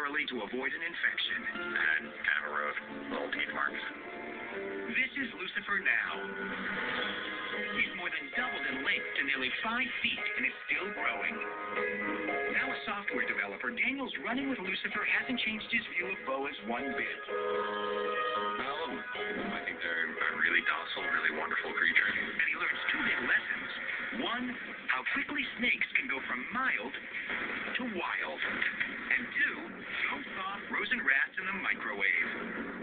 early to avoid an infection. Had kind of road, little teeth marks. This is Lucifer now. He's more than doubled in length to nearly 5 feet and is still growing. Now a software developer, Daniel's running with Lucifer hasn't changed his view of boas one bit. I love them. I think they're a really docile, really wonderful creature. And he learns 2 big lessons. One, how quickly snakes can go from mild to wild. And 2, don't thaw frozen rats in the microwave.